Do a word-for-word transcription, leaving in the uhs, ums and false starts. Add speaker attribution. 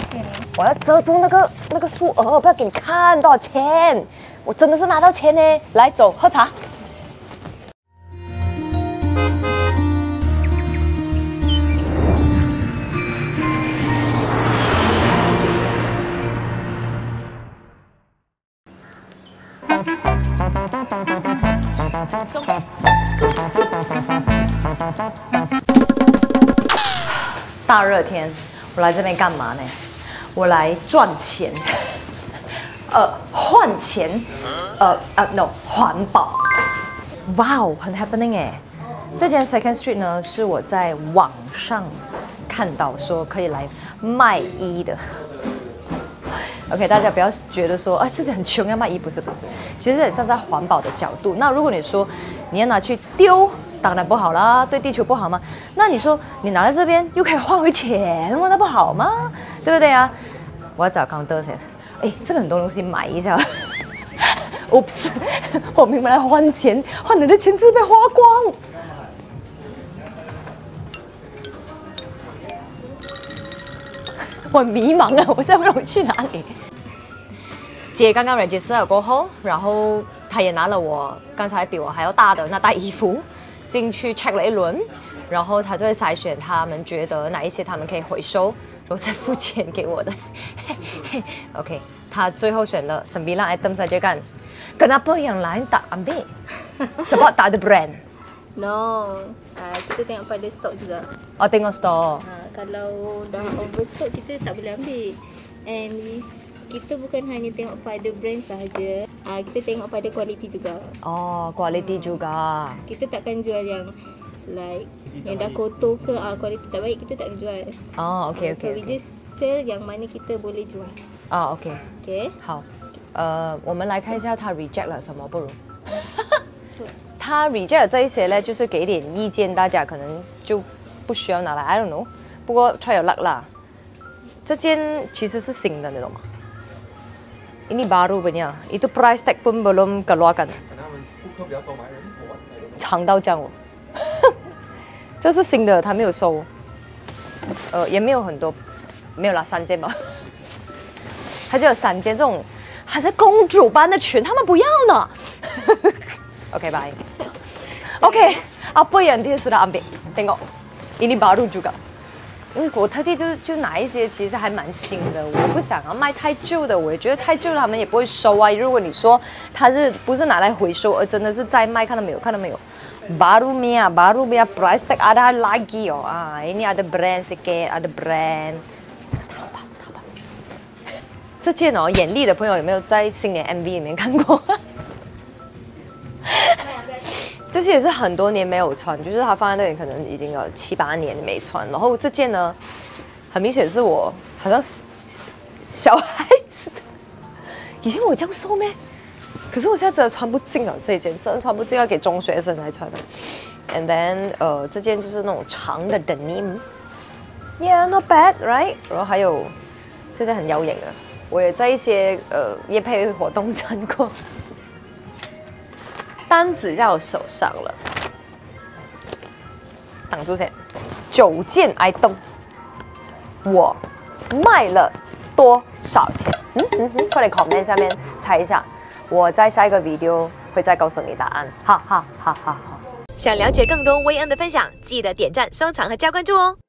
Speaker 1: 钱。
Speaker 2: 我要遮住那个那个数额，不要给你看多少钱。我真的是拿到钱呢。来，走，喝茶。大热天，我来这边干嘛呢？我来赚钱，呃，换钱，呃啊 no 环保。哇哦，很 happening 哎！这间 Second Street 呢，是我在网上看到说可以来卖衣的。OK， 大家不要觉得说，啊，自己很穷要卖衣，不是不是，其实站在环保的角度，那如果你说你要拿去丢，当然不好啦，对地球不好吗？那你说你拿在这边又可以换回钱，那不好吗？对不对啊？我要找 counter 先，哎，这个很多东西买一下。Oops， 我明白来换钱，换你的钱是被花光。我很迷茫啊，我现在不知道我去哪里。姐刚刚 register 了过后，然后她也拿了我刚才比我还要大的那袋衣服进去 check 了一轮，然后她就会筛选他们觉得哪一些他们可以回收，然后再付钱给我的。OK， 她最后选了 sembilan item saja kan. Kenapa yang lain tak ambil? Sebab tak ada brand.
Speaker 1: No, uh, kita tengok pada stok juga.
Speaker 2: Oh, tengok stok.
Speaker 1: Uh, kalau dah overstock kita tak boleh ambil. And kita bukan hanya tengok pada brand sahaja, uh, kita tengok pada kualiti juga.
Speaker 2: Oh, kualiti juga.
Speaker 1: Kita takkan jual yang like yang dah kotor ke, uh, kualiti tak baik kita tak jual.
Speaker 2: Oh, okay, okay.
Speaker 1: So we
Speaker 2: okay.
Speaker 1: just sell yang mana kita boleh jual.
Speaker 2: Oh, okay.
Speaker 1: Okay.
Speaker 2: 好，呃，我们来看一下他 reject 了什么，不如。他 reject 这一些呢，就是给点意见，大家可能就不需要拿来 ，I don't know。不过 try your luck 啦。这件其实是新的，你懂吗 ？Ini baru punya. Itu price tag pun belum keluarkan. 长到这样哦。这是新的，他没有收。呃，也没有很多，没有啦，三件吧。他只有三件这种，还是公主般的裙，他们不要呢。OK， bye。OK， apa yang dia sudah ambil? Tengok, ini baru juga。因为我特地就就拿一些其实还蛮新的，我不想要卖太旧的，我也觉得太旧了他们也不会收啊。如果你说它是不是拿来回收，而真的是在卖，看到没有？看到没有 ？Baru punya, baru punya price tag ada lagi oh. Ah, ini ada brand sikit, ada brand。这件哦，眼力的朋友有没有在新年 M V 里面看过？这些也是很多年没有穿，就是它放在那里可能已经有七八年没穿。然后这件呢，很明显是我好像是小孩子的，以前我这样瘦咩？可是我现在真的穿不进了，这件真的穿不进，要给中学生来穿的。And then 呃，这件就是那种长的 denim，yeah not bad right？ 然后还有这件很妖艳的。我也在一些呃业配活动穿过，单子在我手上了，挡住先，九件 item， 我卖了多少钱？嗯嗯嗯，快点 comment 下面猜一下，我在下一个 video 会再告诉你答案，哈哈哈哈哈。
Speaker 3: 想了解更多薇恩的分享，记得点赞、收藏和加关注哦。